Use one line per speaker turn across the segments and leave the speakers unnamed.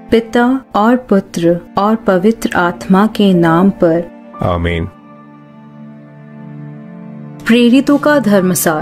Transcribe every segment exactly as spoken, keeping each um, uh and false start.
पिता और पुत्र और पवित्र आत्मा के नाम पर
आमीन।
प्रेरितों का धर्मसार।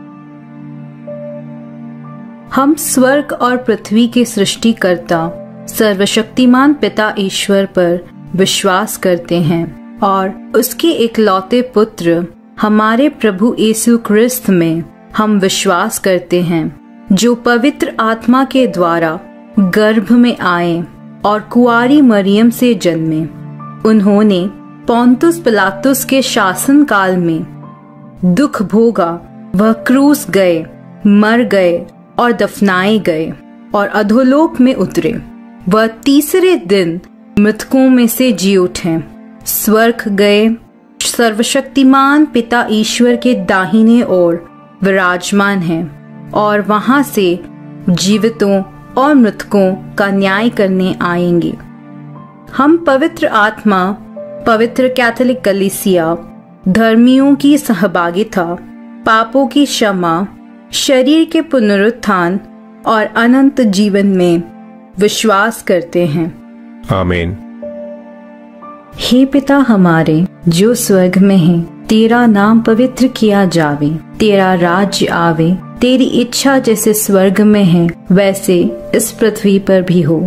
हम स्वर्ग और पृथ्वी के सृष्टिकर्ता सर्वशक्तिमान पिता ईश्वर पर विश्वास करते हैं और उसके इकलौते पुत्र हमारे प्रभु यीशु क्रिस्त में हम विश्वास करते हैं, जो पवित्र आत्मा के द्वारा गर्भ में आए और कुंवारी मरियम से जन्मे। उन्होंने पोंतुस पिलातुस के शासन काल में दुख भोगा, वह क्रूस गए, मर गए और दफनाए गए और अधोलोक में उतरे। वह तीसरे दिन मृतकों में से जी उठे, स्वर्ग गए, सर्वशक्तिमान पिता ईश्वर के दाहिने ओर विराजमान हैं और वहां से जीवितों और मृतकों का न्याय करने आएंगे। हम पवित्र आत्मा, पवित्र कैथोलिक कलीसिया, धर्मियों की सहभागिता, पापों की क्षमा, शरीर के पुनरुत्थान और अनंत जीवन में विश्वास करते हैं।
आमीन।
हे पिता हमारे जो स्वर्ग में है, तेरा नाम पवित्र किया जावे, तेरा राज्य आवे, तेरी इच्छा जैसे स्वर्ग में है वैसे इस पृथ्वी पर भी हो।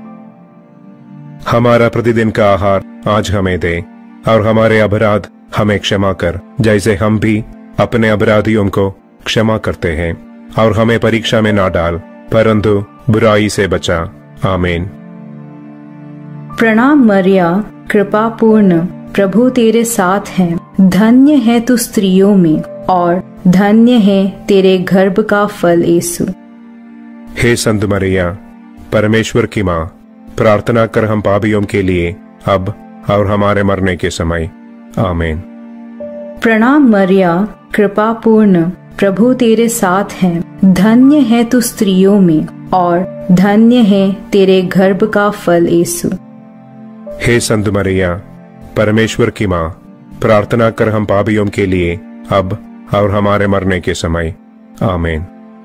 हमारा प्रतिदिन का आहार आज हमें दे और हमारे अपराध हमें क्षमा कर, जैसे हम भी अपने अपराधियों को क्षमा करते हैं, और हमें परीक्षा में ना डाल परंतु बुराई से बचा। आमीन।
प्रणाम मरिया, कृपा पूर्ण, प्रभु तेरे साथ है, धन्य है तू स्त्रियों में और धन्य है तेरे गर्भ का फल यीशु।
हे संत मरिया, परमेश्वर की माँ, प्रार्थना कर हम पापियों के लिए अब और हमारे मरने के समय। आमीन।
प्रणाम मरिया, कृपा पूर्ण, प्रभु तेरे साथ है, धन्य है तू स्त्रियों में और धन्य है तेरे गर्भ का फल यीशु।
हे संत मरिया, परमेश्वर की माँ, प्रार्थना कर हम पापियों के लिए अब और हमारे मरने के समय। आमीन।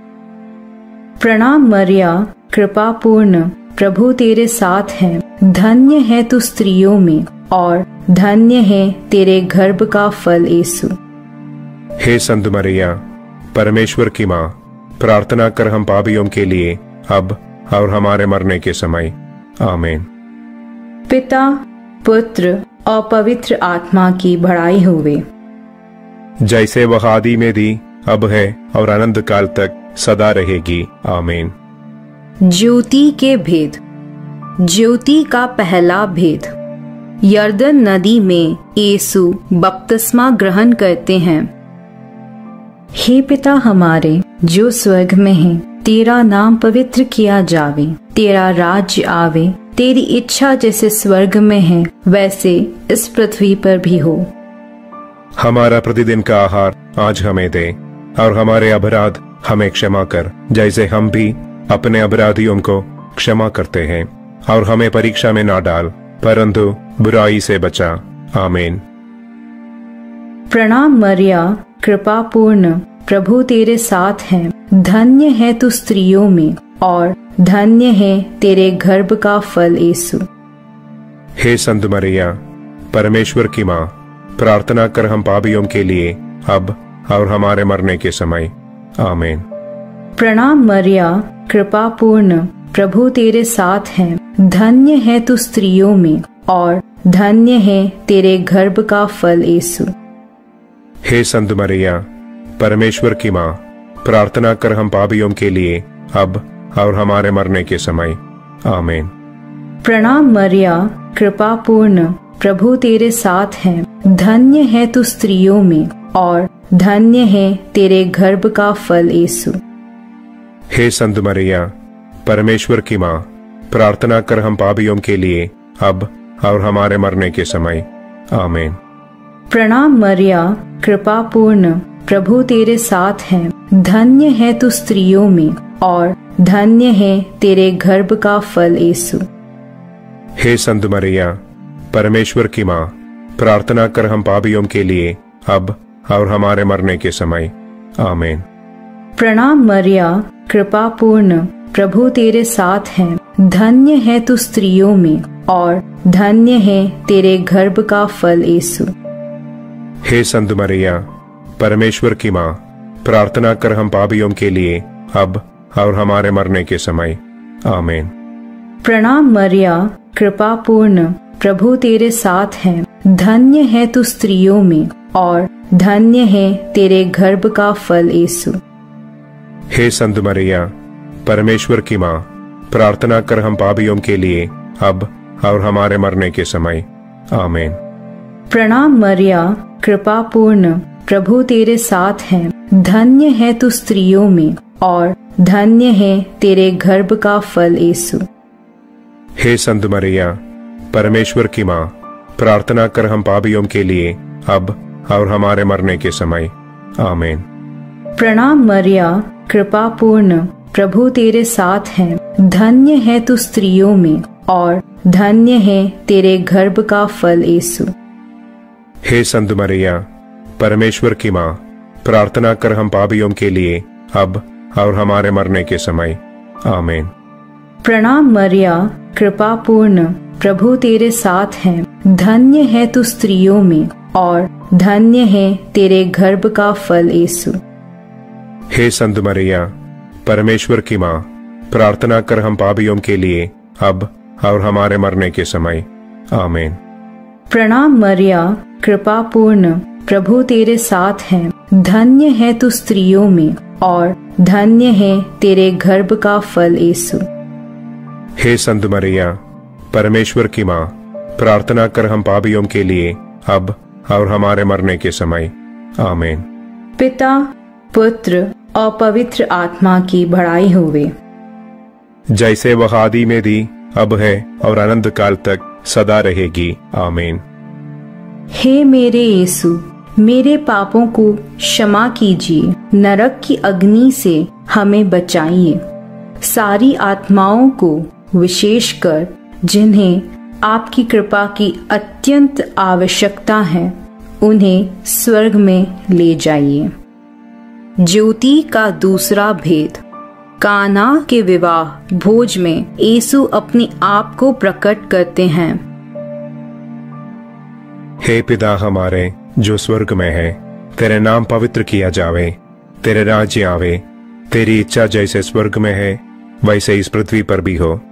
प्रणाम मरिया, कृपा पूर्ण, प्रभु तेरे साथ है, धन्य है तू स्त्रियों में और धन्य है तेरे गर्भ का फल यीशु।
हे संत मरिया, परमेश्वर की माँ, प्रार्थना कर हम पापियों के लिए अब और हमारे मरने के समय। आमीन।
पिता, पुत्र और पवित्र आत्मा की बड़ाई होवे,
जैसे वह आदि में थी, अब है और अनंत काल तक सदा रहेगी। आमीन।
ज्योति के भेद। ज्योति का पहला भेद। यर्दन नदी में यीशु बपतिस्मा ग्रहण करते हैं। हे पिता हमारे जो स्वर्ग में है, तेरा नाम पवित्र किया जावे, तेरा राज्य आवे, तेरी इच्छा जैसे स्वर्ग में है वैसे इस पृथ्वी पर भी हो।
हमारा प्रतिदिन का आहार आज हमें दे और हमारे अपराध हमें क्षमा कर, जैसे हम भी अपने अपराधियों को क्षमा करते हैं, और हमें परीक्षा में ना डाल परंतु बुराई से बचा। आमीन।
प्रणाम मरिया, कृपा पूर्ण, प्रभु तेरे साथ है, धन्य है तू स्त्रियों में और धन्य है तेरे गर्भ का फल यीशु।
हे संत मरिया, परमेश्वर की माँ, प्रार्थना कर हम पापियों के लिए अब और हमारे मरने के समय। आमीन।
प्रणाम मरिया, कृपा पूर्ण, प्रभु तेरे साथ है, धन्य है तू स्त्रियों में और धन्य है तेरे गर्भ का फल यीशु।
हे संत मरिया, परमेश्वर की माँ, प्रार्थना कर हम पापियों के लिए अब और हमारे मरने के समय। आमीन।
प्रणाम मरिया, कृपा पूर्ण, प्रभु तेरे साथ है, धन्य है तू स्त्रियों में और धन्य है तेरे गर्भ का फल यीशु।
हे संत मरिया, परमेश्वर की माँ, प्रार्थना कर हम पापियों के लिए अब और हमारे मरने के समय। आमीन।
प्रणाम मरिया, कृपा पूर्ण, प्रभु तेरे साथ है, धन्य है तू स्त्रियों में और धन्य है तेरे गर्भ का फल यीशु।
हे संत मरिया, परमेश्वर की माँ, प्रार्थना कर हम पापियों के लिए अब और हमारे मरने के समय। आमीन।
प्रणाम मरिया, कृपा पूर्ण, प्रभु तेरे साथ है, धन्य है तू स्त्रियों में और धन्य है तेरे गर्भ का फल यीशु।
हे संत मरिया, परमेश्वर की माँ, प्रार्थना कर हम पापियों के लिए अब और हमारे मरने के समय। आमीन।
प्रणाम मरिया, कृपा पूर्ण, प्रभु तेरे साथ है। धन्य है तू स्त्रियों में और धन्य है तेरे गर्भ का फल यीशु।
हे संत मरिया, परमेश्वर की माँ, प्रार्थना कर हम पापियों के लिए अब और हमारे मरने के समय। आमीन।
प्रणाम मरिया, कृपा पूर्ण, प्रभु तेरे साथ है। धन्य है तू स्त्रियों में और धन्य है तेरे गर्भ का फल यीशु।
हे संत मरिया, परमेश्वर की माँ, प्रार्थना कर हम पापियों के लिए अब और हमारे मरने के समय। आमीन।
प्रणाम मरिया, कृपा पूर्ण, प्रभु तेरे साथ है। धन्य है तू स्त्रियों में और धन्य है तेरे गर्भ का फल यीशु।
हे संत मरिया, परमेश्वर की माँ, प्रार्थना कर हम पापियों के लिए अब और हमारे मरने के समय। आमीन।
प्रणाम मरिया, कृपा पूर्ण, प्रभु तेरे साथ है। धन्य है तू स्त्रियों में और धन्य है तेरे गर्भ का फल यीशु।
हे संत मरिया, परमेश्वर की माँ, प्रार्थना कर हम पापियों के लिए अब और हमारे मरने के समय। आमीन।
प्रणाम मरिया, कृपा पूर्ण, प्रभु तेरे साथ है। धन्य है तू स्त्रियों में और धन्य है तेरे गर्भ का फल यीशु।
हे संत मरिया, परमेश्वर की माँ, प्रार्थना कर हम पापियों के लिए अब और हमारे मरने के समय। आमीन।
पिता, पुत्र और पवित्र आत्मा की बड़ाई होवे,
जैसे वह आदि में थी, अब है और अनंत काल तक सदा रहेगी। आमीन।
हे मेरे यीशु, मेरे पापों को क्षमा कीजिए, नरक की अग्नि से हमें बचाइए, सारी आत्माओं को विशेषकर जिन्हें आपकी कृपा की अत्यंत आवश्यकता है, उन्हें स्वर्ग में ले जाइए। ज्योति का दूसरा भेद। काना के विवाह भोज में यीशु अपने आप को प्रकट करते हैं।
हे पिता हमारे जो स्वर्ग में है, तेरे नाम पवित्र किया जावे, तेरे राज्य आवे, तेरी इच्छा जैसे स्वर्ग में है वैसे इस पृथ्वी पर भी हो।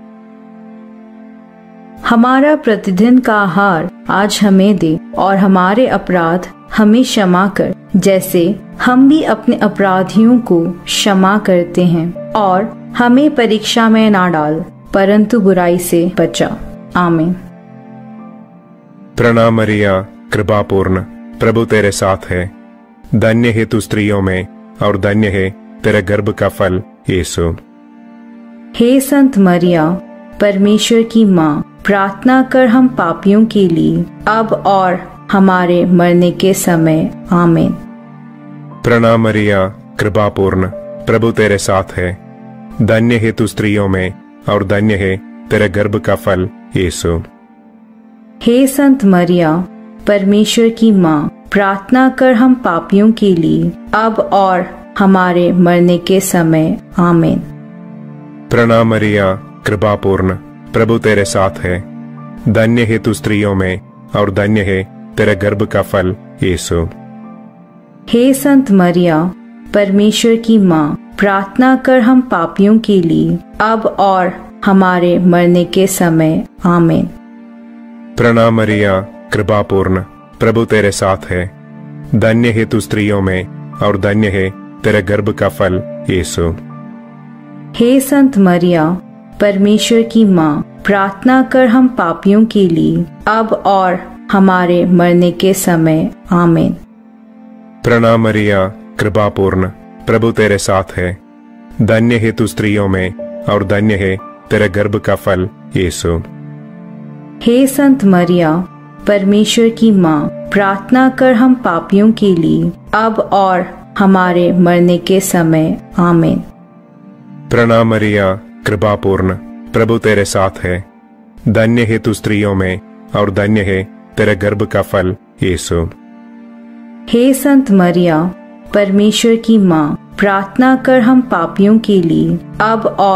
हमारा प्रतिदिन का आहार आज हमें दे और हमारे अपराध हमें क्षमा कर, जैसे हम भी अपने अपराधियों को क्षमा करते हैं, और हमें परीक्षा में ना डाल परंतु बुराई से बचा। आमीन।
प्रणाम मरिया, कृपा पूर्ण, प्रभु तेरे साथ है। धन्य है तू स्त्रियों में और धन्य है तेरे गर्भ का फल यीशु।
हे संत मरिया, परमेश्वर की माँ, प्रार्थना कर हम पापियों के लिए अब और हमारे मरने के समय। आमीन।
प्रणाम मरिया, कृपा पूर्ण, प्रभु तेरे साथ है। धन्य है तू स्त्रियों में और धन्य है तेरे गर्भ का फल यीशु।
हे संत मरिया, परमेश्वर की माँ, प्रार्थना कर हम पापियों के लिए अब और हमारे मरने के समय। आमीन।
प्रणाम मरिया, कृपा पूर्ण, प्रभु तेरे साथ है। धन्य है तू स्त्रियों में और धन्य है तेरे गर्भ का फल यीशु।
हे संत मरिया, परमेश्वर की माँ, प्रार्थना कर हम पापियों के लिए अब और हमारे मरने के समय। आमीन।
प्रणाम मरिया, कृपा पूर्ण, प्रभु तेरे साथ है। धन्य है तू स्त्रियों में और धन्य है तेरे गर्भ का फल यीशु।
हे संत मरिया, परमेश्वर की माँ, प्रार्थना कर हम पापियों के लिए अब और हमारे मरने के समय। आमीन।
प्रणाम मरिया, कृपा पूर्ण, प्रभु तेरे साथ है। धन्य है तू स्त्रियों में और धन्य है तेरे गर्भ का फल यीशु।
हे संत मरिया, परमेश्वर की माँ, प्रार्थना कर हम पापियों के लिए अब और हमारे मरने के समय। आमीन।
प्रणाम मरिया, कृपा पूर्ण, प्रभु तेरे साथ है। धन्य है तू स्त्रियों में और धन्य है तेरे गर्भ का फल यीशु।
हे संत मरिया, परमेश्वर की माँ, प्रार्थना कर हम पापियों के लिए अब और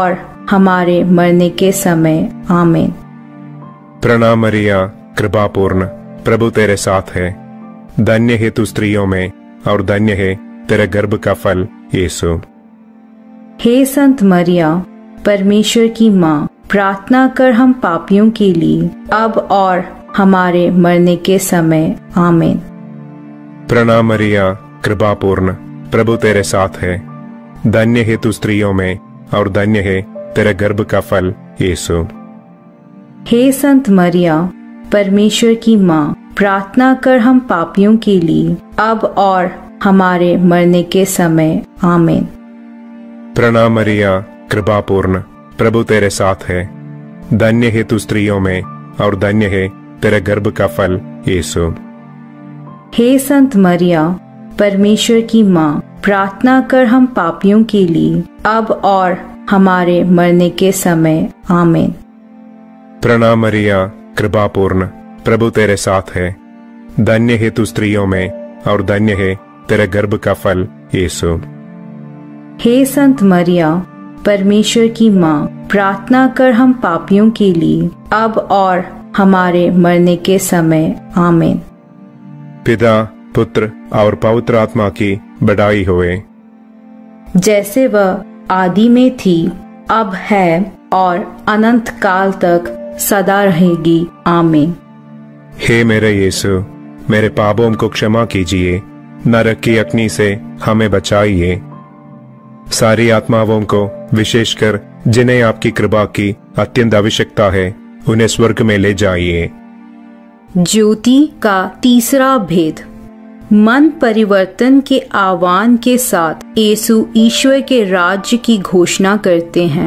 हमारे मरने के समय आमीन।
प्रणाम मरिया, कृपा पूर्ण, प्रभु तेरे साथ है। धन्य है तू स्त्रियों में और धन्य है तेरे गर्भ का फल यीशु।
हे संत मरिया, परमेश्वर की माँ, प्रार्थना कर हम पापियों के लिए अब और हमारे मरने के समय आमीन।
प्रणाम मरिया, कृपा पूर्ण, प्रभु तेरे साथ है। धन्य है तू स्त्रियों में और धन्य है तेरे गर्भ का फल यीशु।
हे संत मरिया, परमेश्वर की माँ, प्रार्थना कर हम पापियों के लिए अब और हमारे मरने के समय आमीन।
प्रणाम मरिया, कृपा पूर्ण, प्रभु तेरे साथ है। धन्य है तू स्त्रियों में और धन्य है तेरे गर्भ का फल यीशु।
हे संत मरिया, परमेश्वर की माँ, प्रार्थना कर हम पापियों के लिए अब और हमारे मरने के समय आमीन।
प्रणाम मरिया, कृपा पूर्ण, प्रभु तेरे साथ है। धन्य है तू स्त्रियों में और धन्य है तेरे गर्भ का फल यीशु।
हे संत मरिया, परमेश्वर की माँ, प्रार्थना कर हम पापियों के लिए अब और हमारे मरने के समय आमीन।
पिता, पुत्र और पवित्र आत्मा की बड़ाई होए,
जैसे वह आदि में थी, अब है और अनंत काल तक सदा रहेगी आमीन।
हे मेरे यीशु, मेरे पापों को क्षमा कीजिए, नरक की अग्नि से हमें बचाइए। सारी आत्माओं को, विशेषकर जिन्हें आपकी कृपा की अत्यंत आवश्यकता है, उन्हें स्वर्ग में ले जाइए।
ज्योति का तीसरा भेद। मन परिवर्तन के आह्वान के साथ यीशु ईश्वर के राज्य की घोषणा करते हैं।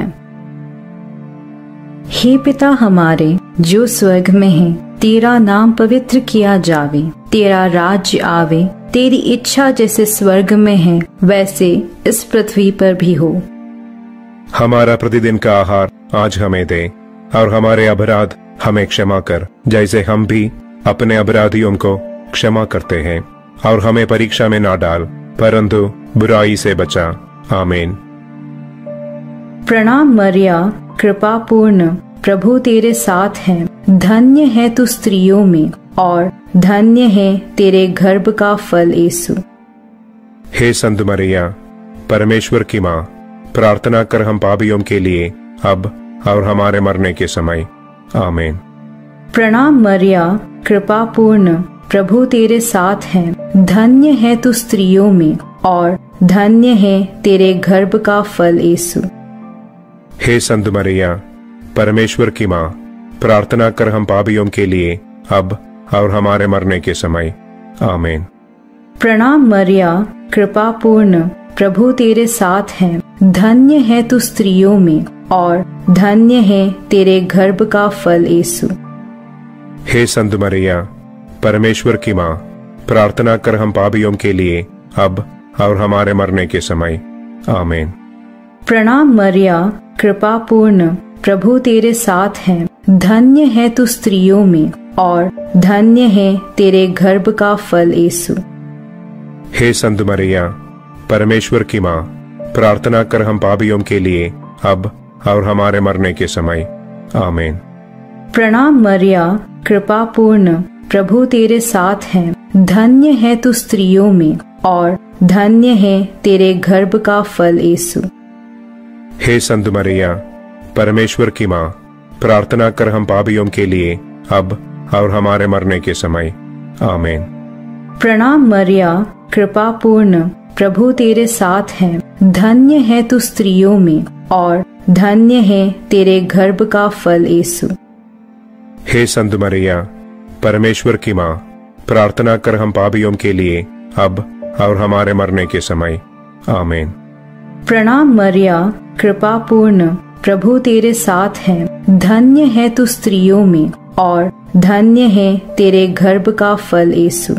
हे पिता हमारे जो स्वर्ग में है, तेरा नाम पवित्र किया जावे, तेरा राज्य आवे, तेरी इच्छा जैसे स्वर्ग में है वैसे इस पृथ्वी पर भी हो।
हमारा प्रतिदिन का आहार आज हमें दे और हमारे अपराध हमें क्षमा कर, जैसे हम भी अपने अपराधियों को क्षमा करते हैं, और हमें परीक्षा में ना डाल परंतु बुराई से बचा। आमीन।
प्रणाम मरिया, कृपा पूर्ण, प्रभु तेरे साथ है। धन्य है तू स्त्रियों में और धन्य है तेरे गर्भ का फल यीशु।
हे संत मरिया, परमेश्वर की माँ, प्रार्थना कर हम पापियों के लिए अब और हमारे मरने के समय आमीन।
प्रणाम मरिया, कृपा पूर्ण, प्रभु तेरे साथ है। धन्य है तू स्त्रियों में और धन्य है तेरे गर्भ का फल यीशु।
हे संत मरिया, परमेश्वर की माँ, प्रार्थना कर हम पापियों के लिए अब और हमारे मरने के समय आमीन।
प्रणाम मरिया, कृपा पूर्ण, प्रभु तेरे साथ है। धन्य है तू स्त्रियों में और धन्य है तेरे गर्भ का फल यीशु।
हे संत मरिया, परमेश्वर की माँ, प्रार्थना कर हम पापियों के लिए अब और हमारे मरने के समय आमीन।
प्रणाम मरिया, कृपा पूर्ण, प्रभु तेरे साथ है। धन्य है तू स्त्रियों में और धन्य है तेरे गर्भ का फल यीशु।
हे संत मरिया, परमेश्वर की माँ, प्रार्थना कर हम पापियों के लिए अब और हमारे मरने के समय आमीन।
प्रणाम मरिया, कृपा पूर्ण, प्रभु तेरे साथ है। धन्य है तू स्त्रियों में और धन्य है तेरे गर्भ का फल यीशु।
हे संत मरिया, परमेश्वर की माँ, प्रार्थना कर हम पापियों के लिए अब और हमारे मरने के समय आमीन।
प्रणाम मरिया, कृपा पूर्ण, प्रभु तेरे साथ है। धन्य है तू स्त्रियों में और धन्य है तेरे गर्भ का फल यीशु।
हे संत मरिया, परमेश्वर की माँ, प्रार्थना कर हम पापियों के लिए अब और हमारे मरने के समय आमीन।
प्रणाम मरिया, कृपा पूर्ण, प्रभु तेरे साथ है। धन्य है तू स्त्रियों में और धन्य है तेरे गर्भ का फल यीशु।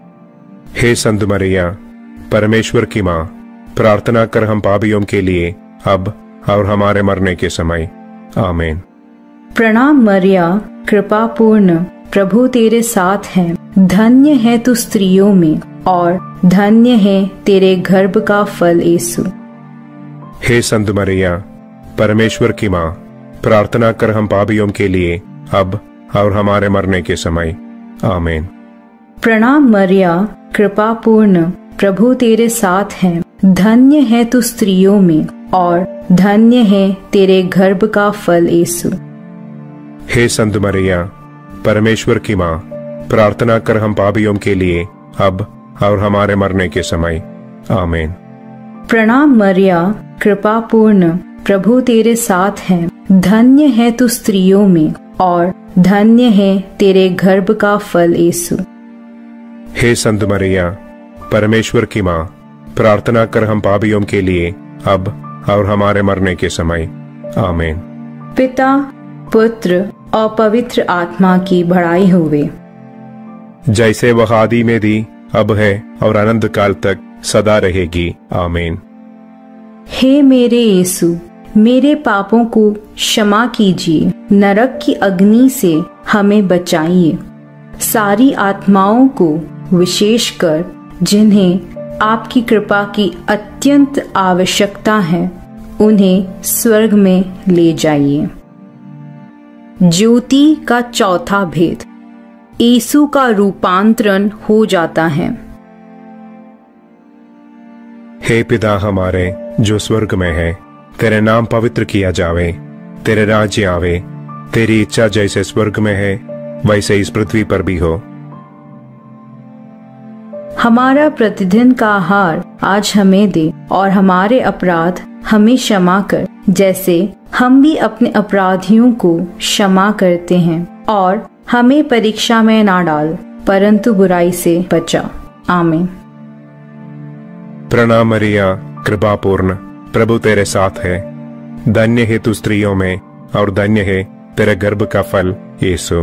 हे संत मरिया, परमेश्वर की माँ, प्रार्थना कर हम पापियों के लिए अब और हमारे मरने के समय आमीन।
प्रणाम मरिया, कृपा पूर्ण, प्रभु तेरे साथ है। धन्य है तू स्त्रियों में और धन्य है तेरे गर्भ का फल यीशु।
हे संत मरिया, परमेश्वर की माँ, प्रार्थना कर हम पापियों के लिए अब और हमारे मरने के समय। आमीन।
प्रणाम मरिया, कृपा पूर्ण, प्रभु तेरे साथ है। धन्य है तू स्त्रियों में और धन्य है तेरे गर्भ का फल यीशु।
हे संत मरिया, परमेश्वर की माँ, प्रार्थना कर हम पापियों के लिए अब और हमारे मरने के समय। आमीन।
प्रणाम मरिया, कृपा पूर्ण, प्रभु तेरे साथ है। धन्य है तू स्त्रियों में और धन्य है तेरे गर्भ का फल यीशु।
हे संत मरिया, परमेश्वर की माँ, प्रार्थना कर हम पापियों के लिए अब और हमारे मरने के समय। आमीन।
पिता, पुत्र और पवित्र आत्मा की बड़ाई होवे,
जैसे वह आदि में थी, अब है और अनंत काल तक सदा रहेगी। आमीन।
हे मेरे यीशु, मेरे पापों को क्षमा कीजिए, नरक की अग्नि से हमें बचाइए, सारी आत्माओं को विशेषकर जिन्हें आपकी कृपा की अत्यंत आवश्यकता है उन्हें स्वर्ग में ले जाइए। ज्योति का चौथा भेद, यीशु का रूपांतरण हो जाता है।
हे पिता हमारे जो स्वर्ग में है, तेरे नाम पवित्र किया जावे, तेरे राज्य आवे, तेरी इच्छा जैसे स्वर्ग में है वैसे इस पृथ्वी पर भी हो।
हमारा प्रतिदिन का आहार आज हमें दे और हमारे अपराध हमें क्षमा कर, जैसे हम भी अपने अपराधियों को क्षमा करते हैं, और हमें परीक्षा में ना डाल परंतु बुराई से बचा। आमीन।
प्रणाम मरिया, कृपा पूर्ण, प्रभु तेरे साथ है। धन्य है तू स्त्रियों में और धन्य है तेरे गर्भ का फल यीशु।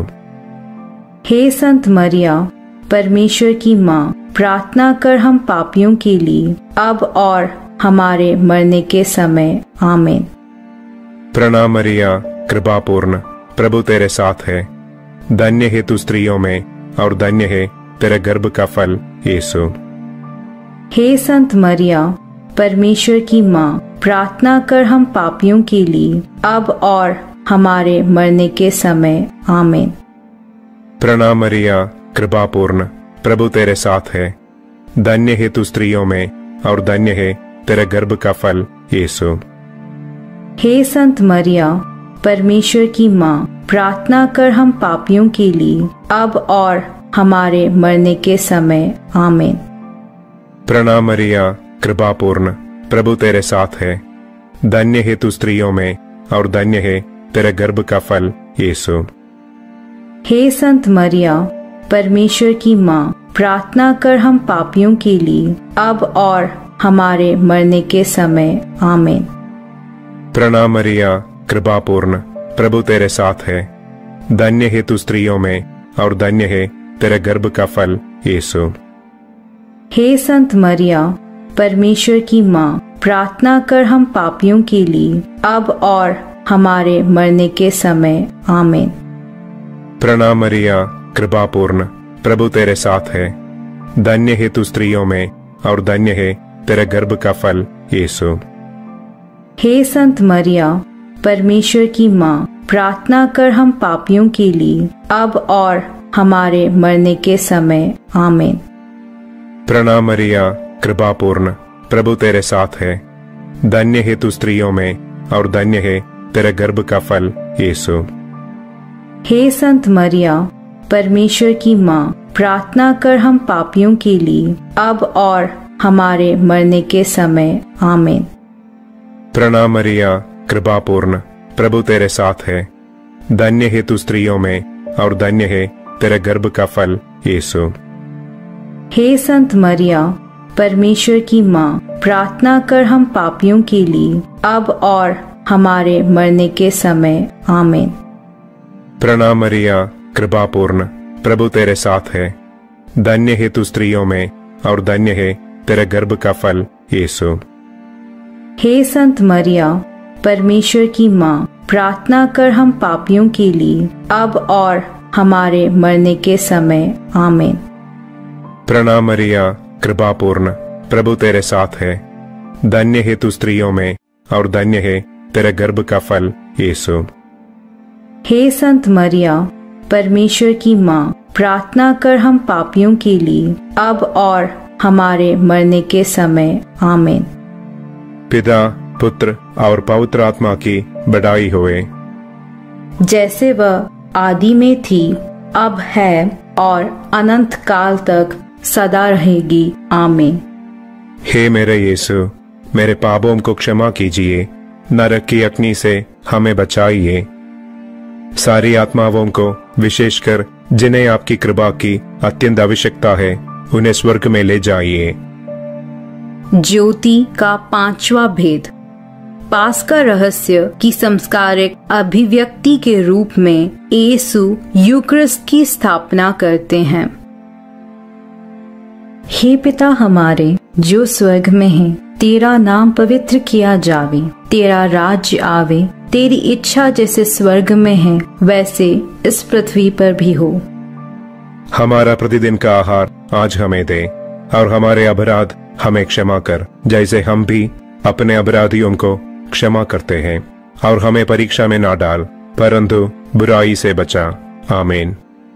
हे संत मरिया, परमेश्वर की माँ, प्रार्थना कर हम पापियों के लिए अब और हमारे मरने के समय। आमीन।
प्रणाम मरिया, कृपा पूर्ण, प्रभु तेरे साथ है। धन्य है तू स्त्रियों में और धन्य है तेरे गर्भ का फल यीशु।
हे संत मरिया, परमेश्वर की माँ, प्रार्थना कर हम पापियों के लिए अब और हमारे मरने के समय। आमीन।
प्रणाम मरिया, कृपा पूर्ण, प्रभु तेरे साथ है। धन्य है तू स्त्रियों में और धन्य है तेरे गर्भ का फल यीशु।
हे संत मरिया, परमेश्वर की माँ, प्रार्थना कर हम पापियों के लिए अब और हमारे मरने के समय। आमीन।
प्रणाम मरिया, कृपा पूर्ण, प्रभु तेरे साथ है। धन्य है तू स्त्रियों में और धन्य है तेरे गर्भ का फल यीशु।
हे संत मरिया, परमेश्वर की माँ, प्रार्थना कर हम पापियों के लिए अब और हमारे मरने के समय। आमीन।
प्रणाम मरिया, कृपा पूर्ण, प्रभु तेरे साथ है। धन्य है तू स्त्रियों में और धन्य है तेरे गर्भ का फल यीशु।
हे संत मरिया, परमेश्वर की माँ, प्रार्थना कर हम पापियों के लिए अब और हमारे मरने के समय। आमीन।
प्रणाम मरिया, कृपा पूर्ण, प्रभु तेरे साथ है। धन्य है तू स्त्रियों में और धन्य है तेरे गर्भ का फल यीशु।
हे संत मरिया, परमेश्वर की माँ, प्रार्थना कर हम पापियों के लिए अब और हमारे मरने के समय। आमीन।
प्रणाम मरिया, कृपा पूर्ण, प्रभु तेरे साथ है। धन्य है तू स्त्रियों में और धन्य है तेरे गर्भ का फल यीशु।
हे संत मरिया, परमेश्वर की माँ, प्रार्थना कर हम पापियों के लिए अब और हमारे मरने के समय। आमीन।
प्रणाम मरिया, कृपा पूर्ण, प्रभु तेरे साथ है। धन्य है तू स्त्रियों में और धन्य है तेरे गर्भ का फल यीशु।
हे संत मरिया, परमेश्वर की माँ, प्रार्थना कर हम पापियों के लिए अब और हमारे मरने के समय। आमीन।
प्रणाम मरिया, कृपा पूर्ण, प्रभु तेरे साथ है। धन्य है तू स्त्रियों में और धन्य है तेरे गर्भ का फल यीशु।
हे संत मरिया, परमेश्वर की माँ, प्रार्थना कर हम पापियों के लिए अब और हमारे मरने के समय। आमीन।
प्रणाम मरिया, कृपा पूर्ण, प्रभु तेरे साथ है। धन्य है तू स्त्रियों में और धन्य है तेरे गर्भ का फल यीशु।
हे संत मरिया, परमेश्वर की माँ, प्रार्थना कर हम पापियों के लिए, अब और हमारे मरने के समय। आमीन।
पिता, पुत्र और पवित्र आत्मा की बड़ाई होए,
जैसे वह आदि में थी, अब है और अनंत काल तक सदा रहेगी। आमीन।
हे मेरे यीशु, मेरे पापों को क्षमा कीजिए, नरक की अग्नि से हमें बचाइए। सारी आत्माओं को, विशेषकर जिन्हें आपकी कृपा की अत्यंत आवश्यकता है, उन्हें स्वर्ग में ले जाइए।
ज्योति का पांचवा भेद। पास्का रहस्य की संस्कारिक अभिव्यक्ति के रूप में यीशु यूक्रिस्ट की स्थापना करते हैं। हे पिता हमारे जो स्वर्ग में है, तेरा नाम पवित्र किया जावे, तेरा राज्य आवे, तेरी इच्छा जैसे स्वर्ग में है वैसे इस पृथ्वी पर भी हो।
हमारा प्रतिदिन का आहार आज हमें दे, और हमारे अपराध हमें क्षमा कर, जैसे हम भी अपने अपराधियों को क्षमा करते हैं, और हमें परीक्षा में ना डाल, परंतु बुराई से बचा। आमीन।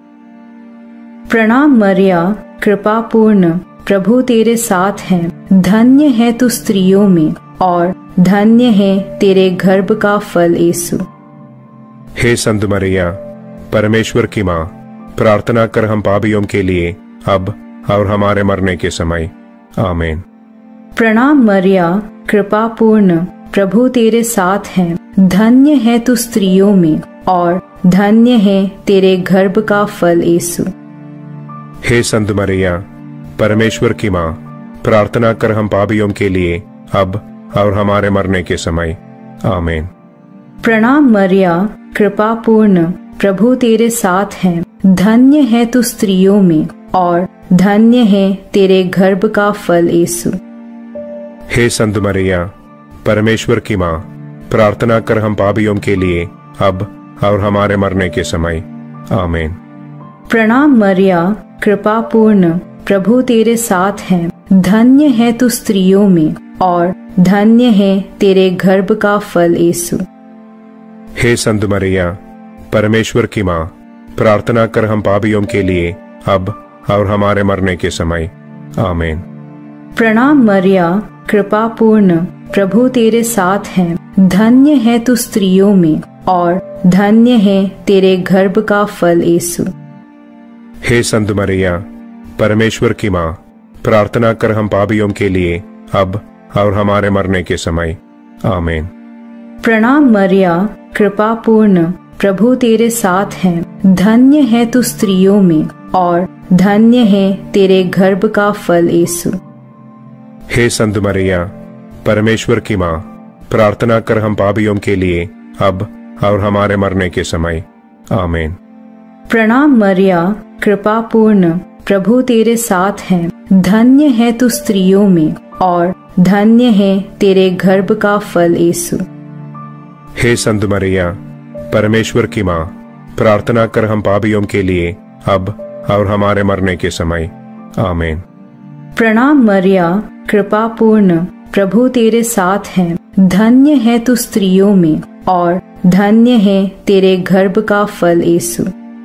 प्रणाम मरिया, कृपा पूर्ण, प्रभु तेरे साथ है, धन्य है तू स्त्रियों में और धन्य है तेरे गर्भ का फल यीशु।
हे संत मरिया, परमेश्वर की माँ, प्रार्थना कर हम पापियों के लिए, अब और हमारे मरने के समय। आमीन।
प्रणाम मरिया, कृपा पूर्ण, प्रभु तेरे साथ है, धन्य है तू स्त्रियों में और धन्य है तेरे गर्भ का फल यीशु।
हे संत मरिया, परमेश्वर की माँ, प्रार्थना कर हम पापियों के लिए, अब और हमारे मरने के समय। आमीन।
प्रणाम मरिया, कृपा पूर्ण, प्रभु तेरे साथ है, धन्य है तू स्त्रियों में और धन्य है तेरे गर्भ का फल यीशु।
हे संत मरिया, परमेश्वर की माँ, प्रार्थना कर हम पापियों के लिए, अब और हमारे मरने के समय। आमीन।
प्रणाम मरिया, कृपा पूर्ण, प्रभु तेरे साथ है, धन्य है तू स्त्रियों में और धन्य है तेरे गर्भ का फल यीशु।
हे संत मरिया, परमेश्वर की माँ, प्रार्थना कर हम पापियों के लिए, अब और हमारे मरने के समय। आमीन।
प्रणाम मरिया, कृपा पूर्ण, प्रभु तेरे साथ है, धन्य है तू स्त्रियों में और धन्य है तेरे गर्भ का फल यीशु।
हे संत मरिया, परमेश्वर की माँ, प्रार्थना कर हम पापियों के लिए, अब और हमारे मरने के समय। आमीन।
प्रणाम मरिया, कृपा पूर्ण, प्रभु तेरे साथ है, धन्य है तू स्त्रियों में और धन्य है तेरे गर्भ का फल यीशु।
हे संत मरिया, परमेश्वर की माँ, प्रार्थना कर हम पापियों के लिए, अब और हमारे मरने के समय। आमीन।
प्रणाम मरिया, कृपा पूर्ण, प्रभु तेरे साथ है, धन्य है तू स्त्रियों में और धन्य है तेरे गर्भ का फल यीशु।
हे संत मरिया, परमेश्वर की माँ, प्रार्थना कर हम पापियों के लिए, अब और हमारे मरने के समय। आमीन।
प्रणाम मरिया, कृपा पूर्ण, प्रभु तेरे साथ है, धन्य है तू स्त्रियों में और धन्य है तेरे गर्भ का फल यीशु।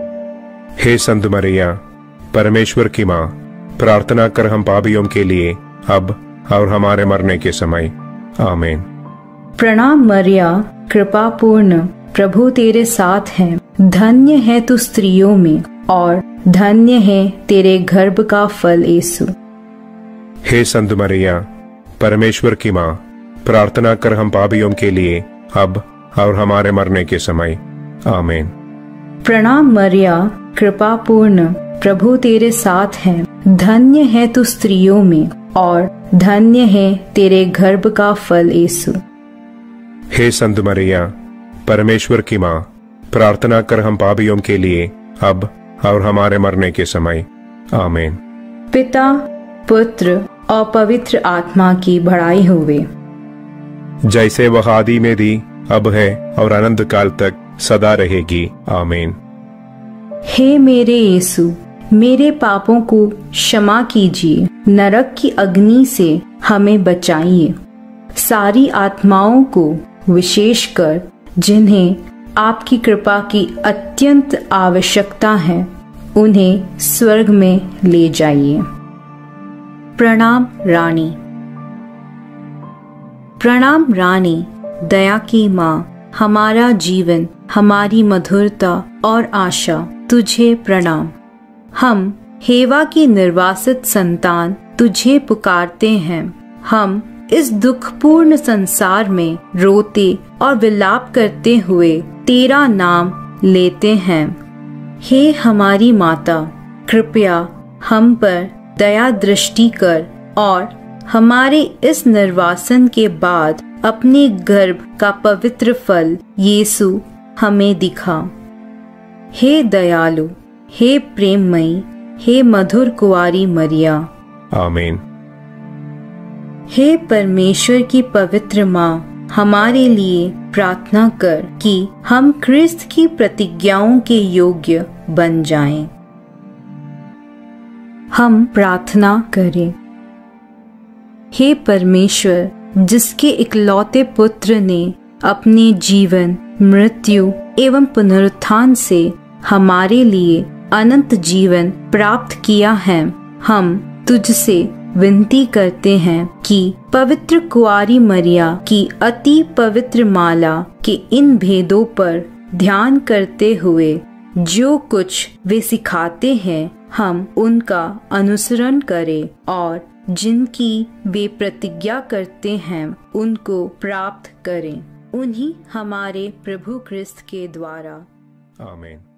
हे संत मरिया, परमेश्वर की माँ, प्रार्थना कर हम पापियों के लिए, अब और हमारे मरने के समय। आमीन।
प्रणाम मरिया, कृपा पूर्ण, प्रभु तेरे साथ है, धन्य है तू स्त्रियों में और धन्य है तेरे गर्भ का फल यीशु।
हे संत मरिया, परमेश्वर की माँ, प्रार्थना कर हम पापियों के लिए, अब और हमारे मरने के समय। आमीन।
प्रणाम मरिया, कृपा पूर्ण, प्रभु तेरे साथ है, धन्य है तू स्त्रियों में और धन्य है तेरे गर्भ का फल यीशु।
हे संत मरिया, परमेश्वर की माँ, प्रार्थना कर हम पापियों के लिए, अब और हमारे मरने के समय। आमीन।
पिता, पुत्र और पवित्र आत्मा की बड़ाई होवे,
जैसे वह आदि में थी, अब है और अनंत काल तक सदा रहेगी। आमीन।
हे मेरे यीशु, मेरे पापों को क्षमा कीजिए, नरक की अग्नि से हमें बचाइए, सारी आत्माओं को विशेषकर जिन्हें आपकी कृपा की अत्यंत आवश्यकता है, उन्हें स्वर्ग में ले जाइए। प्रणाम रानी। प्रणाम रानी, दया की माँ, हमारा जीवन, हमारी मधुरता और आशा, तुझे प्रणाम। हम हेवा की निर्वासित संतान तुझे पुकारते हैं। हम इस दुखपूर्ण संसार में रोते और विलाप करते हुए तेरा नाम लेते हैं। हे हमारी माता, कृपया हम पर दया दृष्टि कर और हमारे इस निर्वासन के बाद अपने गर्भ का पवित्र फल यीशु हमें दिखा। हे दयालु, हे प्रेममयी, हे मधुर कुंवारी मरिया।
आमीन।
हे परमेश्वर की पवित्र माँ, हमारे लिए प्रार्थना कर कि हम क्रिस्त की प्रतिज्ञाओं के योग्य बन जाएं। हम प्रार्थना करें। हे परमेश्वर, जिसके इकलौते पुत्र ने अपने जीवन, मृत्यु एवं पुनरुत्थान से हमारे लिए अनंत जीवन प्राप्त किया है, हम तुझसे विनती करते हैं कि पवित्र कुंवारी मरिया की अति पवित्र माला के इन भेदों पर ध्यान करते हुए जो कुछ वे सिखाते हैं, हम उनका अनुसरण करें और जिनकी वे प्रतिज्ञा करते हैं उनको प्राप्त करें। उन्हीं हमारे प्रभु क्रिस्त के द्वारा।
आमीन।